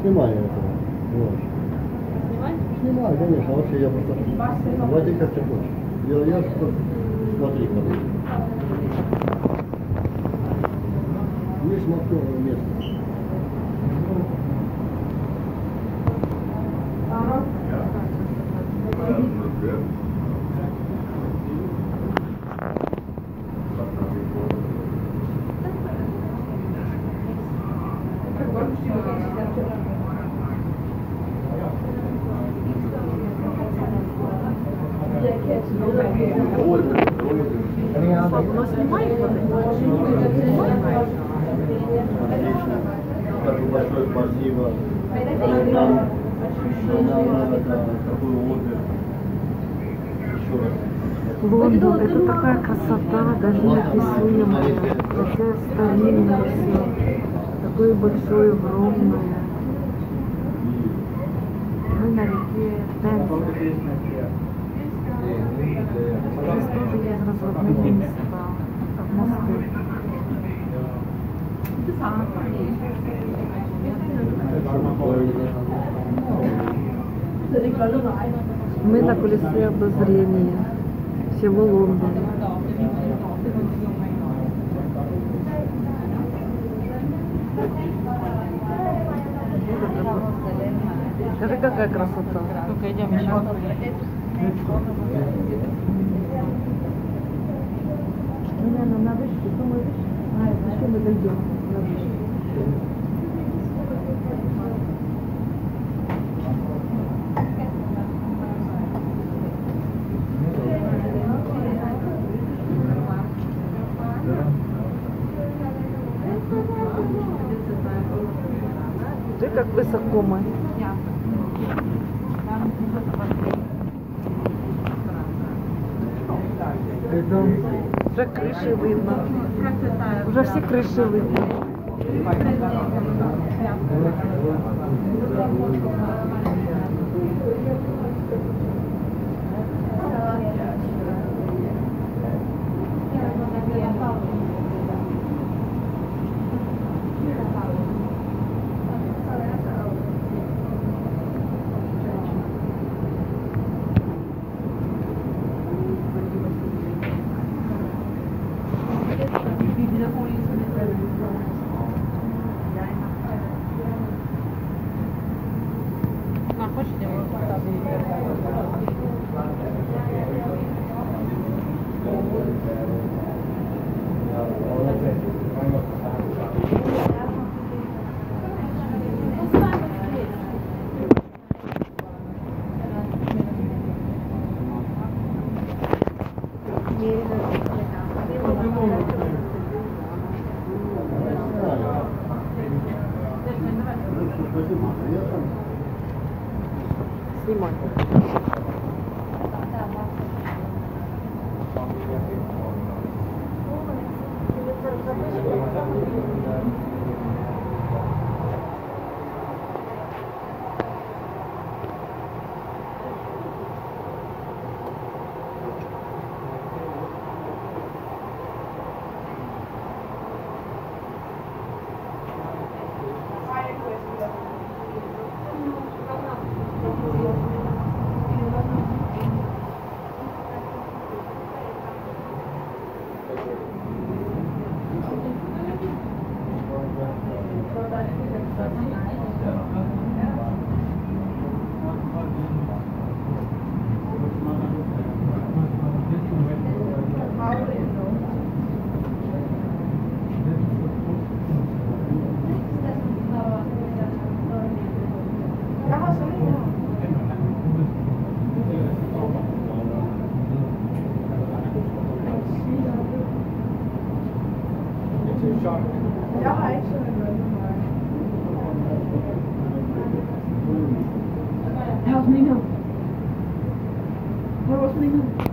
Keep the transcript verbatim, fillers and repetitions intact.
снимай этого. Вот. Снимай? Снимай, конечно, вообще я просто... Влади как ты хочешь. Я, я просто... Смотри, смотри. Есть морковное место. Но снимай их вот эти. Отлично. Так, большое спасибо. Нам, нам надо такой отдых. Еще раз. Лондон, это такая красота, даже неописуемая, такая старинная все, такое большое, огромное. Мы на реке Темзе. Здесь тоже есть разводные места, как мосты. Мы на колесе обозрения всего Лондона. Скажи, какая красота. Только идем еще. Наверное, на вышке, то мы вышли. А, еще мы дойдем на вышку. Смотри, как высоко мы. Уже крыши видно. Уже все крыши видно. Снимай. Jeg har ikke sådan noget. Jeg har også sådan en her. Har du også sådan en her?